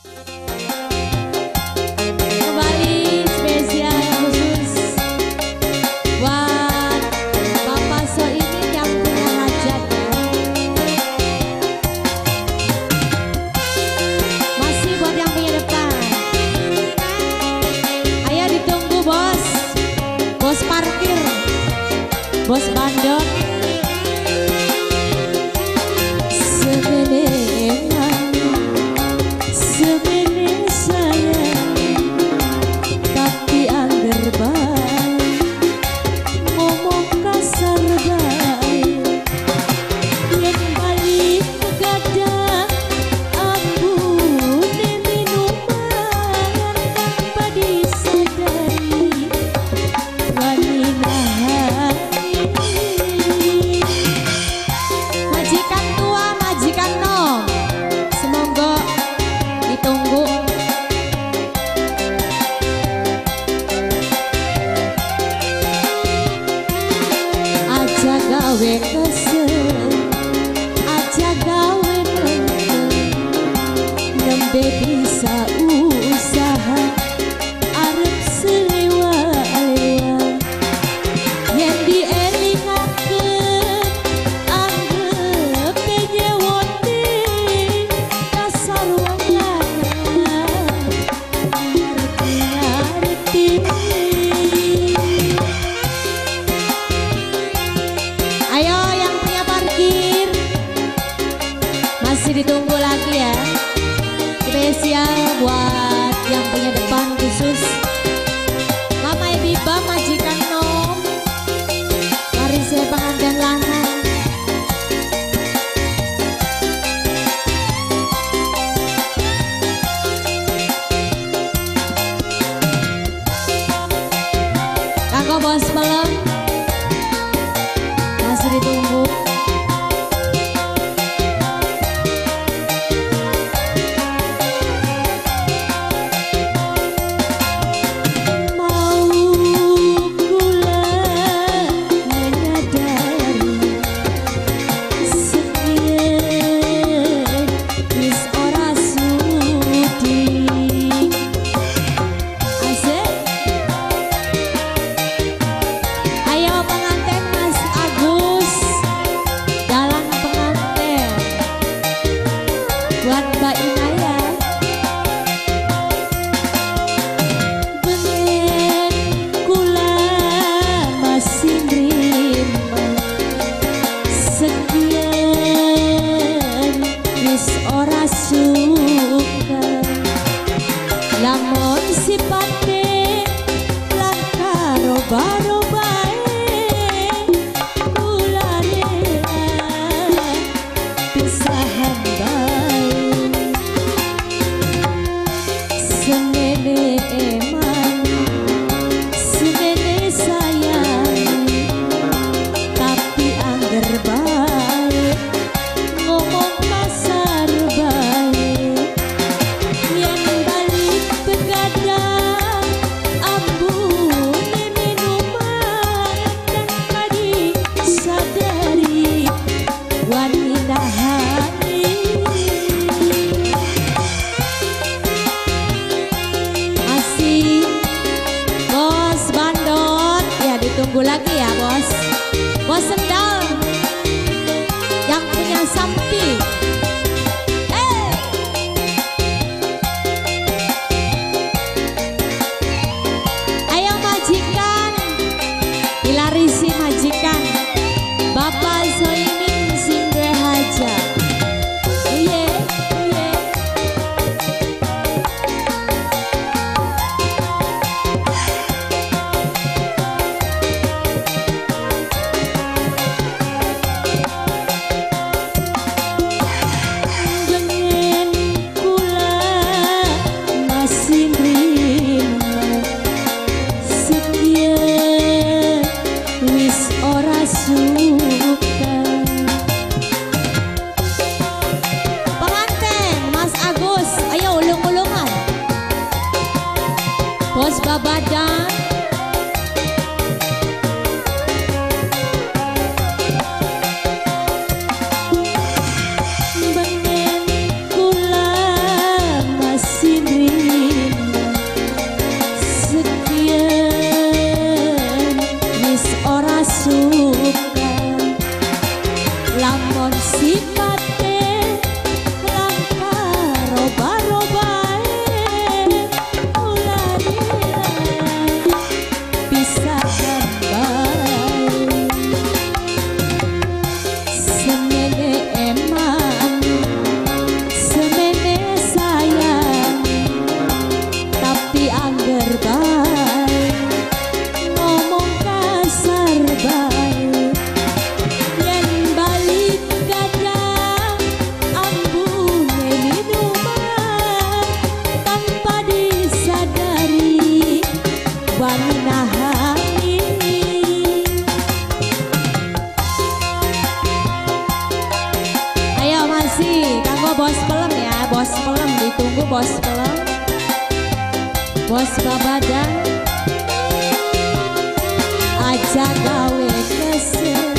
Kembali spesial khusus buat Bapak Soimin yang punya hajat ya. Masih buat yang punya depan. Ayo ditunggu bos. Bos parkir. Bos bandot. Sebenarnya sayang, tapi angger baik, ngomong kasar baik. Yen balik gadang, ambune minuman tanpa disadari, wani nahani. Majikan tua, majikan nom, semoga ditunggu. Aja gawe kesel, aja gawe nembe bisa usaha arep selewa-lewa. Yen dielingakeun anggep nyewoti dasar wong lanang ngerti-ngerti. Ayo yang punya parkir masih ditunggu lagi ya. Spesial buat yang punya depan khusus Mama Ebiba majikan nom. Mari saya pengantin lanang. Kanggo bos malam masih ditunggu. non sipate langka roba-robae ulane bisa gambar semene emang semene sayang tapi angger bae ngomong kasar bae yen balik kadang ambune minuman tanpa disadari wanita hati. Ayo masih kanggo bos pelem ya, bos pelem ditunggu bos pelem, bos babadan aja gawe kesel.